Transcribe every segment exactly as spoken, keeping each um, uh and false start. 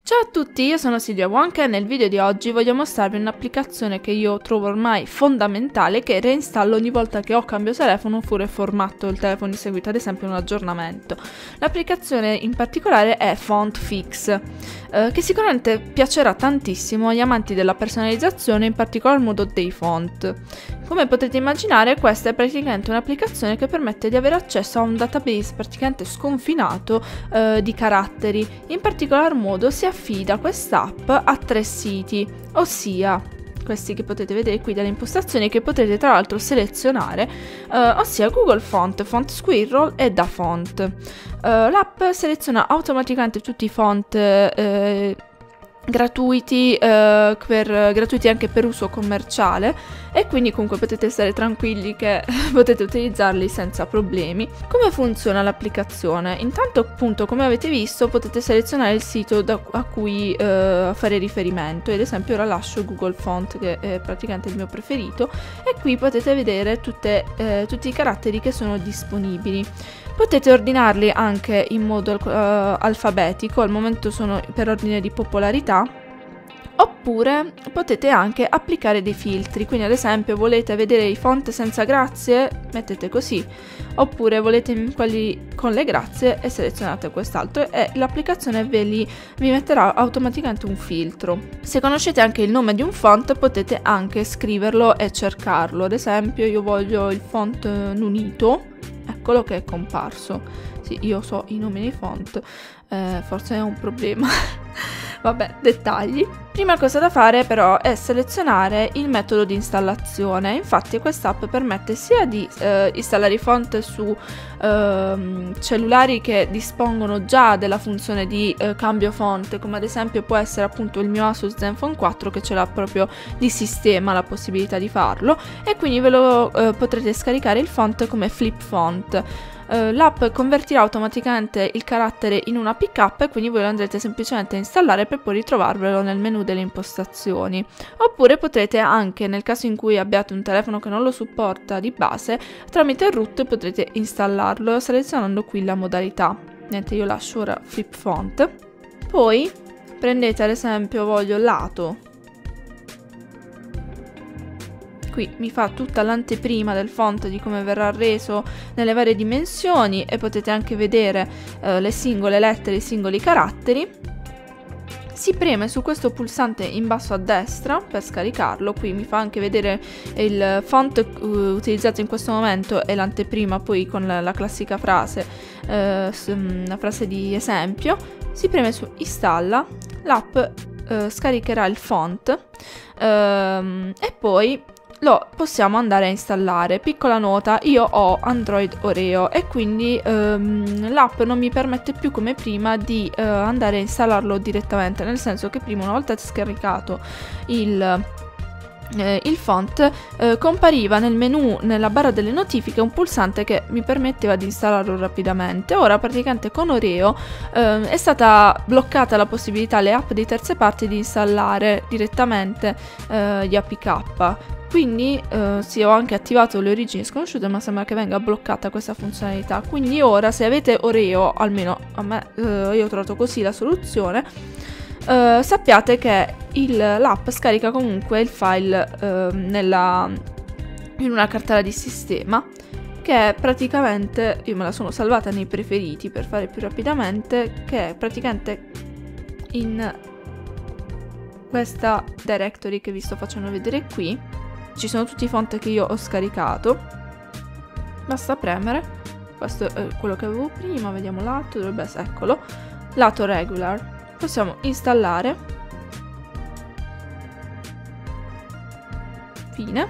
Ciao a tutti, io sono Silvia Wonka e nel video di oggi voglio mostrarvi un'applicazione che io trovo ormai fondamentale, che reinstallo ogni volta che ho cambio telefono oppure formatto il telefono di seguito, ad esempio un aggiornamento. L'applicazione in particolare è FontFix, eh, che sicuramente piacerà tantissimo agli amanti della personalizzazione, in particolar modo dei font. Come potete immaginare, questa è praticamente un'applicazione che permette di avere accesso a un database praticamente sconfinato eh, di caratteri. In particolar modo si affida quest'app a tre siti, ossia questi che potete vedere qui dalle impostazioni, che potete tra l'altro selezionare, eh, ossia Google Font, Font Squirrel e DaFont. Eh, l'app seleziona automaticamente tutti i font eh, gratuiti, eh, per, gratuiti anche per uso commerciale, e quindi comunque potete stare tranquilli che potete utilizzarli senza problemi. Come funziona l'applicazione? Intanto, appunto, come avete visto, potete selezionare il sito da, a cui eh, fare riferimento. Ad esempio ora lascio Google Font, che è praticamente il mio preferito, e qui potete vedere tutte, eh, tutti i caratteri che sono disponibili. Potete ordinarli anche in modo uh, alfabetico, al momento sono per ordine di popolarità, oppure potete anche applicare dei filtri, quindi ad esempio volete vedere i font senza grazie, mettete così, oppure volete quelli con le grazie e selezionate quest'altro e l'applicazione ve li, vi metterà automaticamente un filtro. Se conoscete anche il nome di un font potete anche scriverlo e cercarlo, ad esempio io voglio il font Nunito, eccolo che è comparso. Sì, io so i nomi dei font, eh, forse è un problema. Vabbè, dettagli. Prima cosa da fare però è selezionare il metodo di installazione. Infatti quest'app permette sia di eh, installare i font su eh, cellulari che dispongono già della funzione di eh, cambio font, come ad esempio può essere appunto il mio Asus Zenfone quattro, che ce l'ha proprio di sistema la possibilità di farlo, e quindi ve lo eh, potrete scaricare il font come flip font. Uh, l'app convertirà automaticamente il carattere in una pickup e quindi voi lo andrete semplicemente a installare per poi ritrovarvelo nel menu delle impostazioni. Oppure potrete anche, nel caso in cui abbiate un telefono che non lo supporta di base, tramite root potrete installarlo selezionando qui la modalità. Niente, io lascio ora flip font. Poi prendete ad esempio, voglio lato. Qui mi fa tutta l'anteprima del font, di come verrà reso nelle varie dimensioni, e potete anche vedere eh, le singole lettere, i singoli caratteri. Si preme su questo pulsante in basso a destra per scaricarlo. Qui mi fa anche vedere il font uh, utilizzato in questo momento e l'anteprima poi con la, la classica frase, eh, una frase di esempio. Si preme su installa, l'app eh, scaricherà il font ehm, e poi lo possiamo andare a installare. Piccola nota, io ho Android Oreo e quindi ehm, l'app non mi permette più come prima di eh, andare a installarlo direttamente, nel senso che prima, una volta scaricato il Eh, il font, eh, compariva nel menu, nella barra delle notifiche, un pulsante che mi permetteva di installarlo rapidamente. Ora praticamente con Oreo eh, è stata bloccata la possibilità alle app di terze parti di installare direttamente eh, gli A P K. Quindi eh, sì, ho anche attivato le origini sconosciute, ma sembra che venga bloccata questa funzionalità. Quindi ora, se avete Oreo, almeno a me, eh, io ho trovato così la soluzione, Uh, sappiate che l'app scarica comunque il file uh, nella, in una cartella di sistema, che è praticamente, io me la sono salvata nei preferiti per fare più rapidamente, che è praticamente in questa directory che vi sto facendo vedere qui. Ci sono tutti i font che io ho scaricato, basta premere, questo è quello che avevo prima, vediamo lato, dovrebbe essere, eccolo, lato regular. Possiamo installare, fine,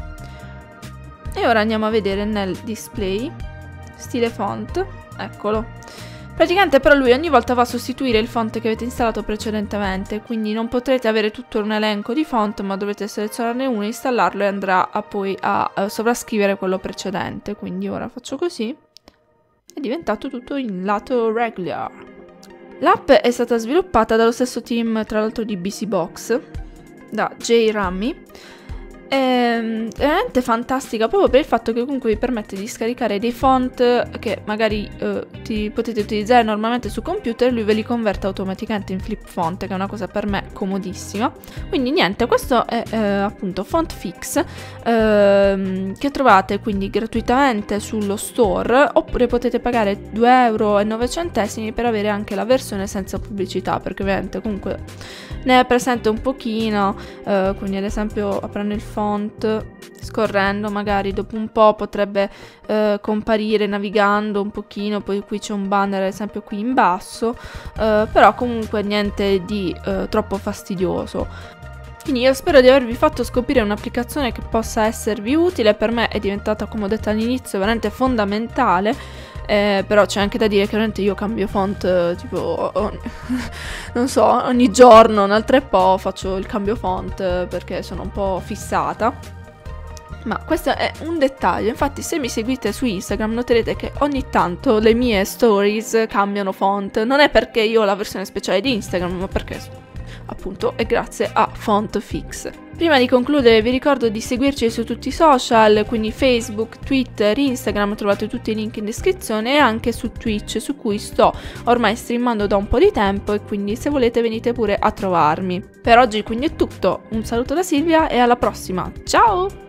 e ora andiamo a vedere nel display, stile font, eccolo. Praticamente però lui ogni volta va a sostituire il font che avete installato precedentemente, quindi non potrete avere tutto un elenco di font, ma dovrete selezionarne uno, installarlo e andrà a poi a, a sovrascrivere quello precedente. Quindi ora faccio così, è diventato tutto in lato regular. L'app è stata sviluppata dallo stesso team, tra l'altro, di Busybox, da Jay Ramey, È veramente fantastica proprio per il fatto che comunque vi permette di scaricare dei font che magari eh, ti potete utilizzare normalmente su computer, lui ve li converte automaticamente in flip font, che è una cosa per me comodissima. Quindi niente, questo è eh, appunto Fontfix, ehm, che trovate quindi gratuitamente sullo store, oppure potete pagare due euro e nove centesimi per avere anche la versione senza pubblicità, perché ovviamente comunque ne è presente un pochino, eh, quindi ad esempio aprendo il font, scorrendo magari dopo un po' potrebbe eh, comparire navigando un pochino, poi qui c'è un banner ad esempio qui in basso, eh, però comunque niente di eh, troppo fastidioso. Quindi io spero di avervi fatto scoprire un'applicazione che possa esservi utile. Per me è diventata, come ho detto all'inizio, veramente fondamentale. Eh, però c'è anche da dire che veramente io cambio font eh, tipo ogni, non so, ogni giorno, un altro po' faccio il cambio font eh, perché sono un po' fissata. Ma questo è un dettaglio, infatti se mi seguite su Instagram noterete che ogni tanto le mie stories cambiano font. Non è perché io ho la versione speciale di Instagram, ma perché appunto è grazie a Fontfix. Prima di concludere vi ricordo di seguirci su tutti i social, quindi Facebook, Twitter, Instagram, trovate tutti i link in descrizione, e anche su Twitch, su cui sto ormai streamando da un po' di tempo, e quindi se volete venite pure a trovarmi. Per oggi quindi è tutto, un saluto da Silvia e alla prossima, ciao!